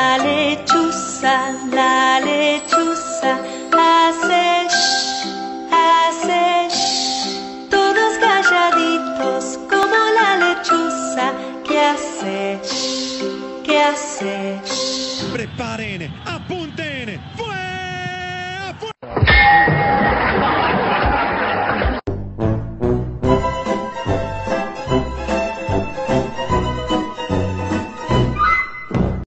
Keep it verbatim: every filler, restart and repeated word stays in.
La lechuza, la lechuza hace shh, hace shh. Todos calladitos como la lechuza que hace shh, que hace shh. Preparen, apunten, ¡fuera!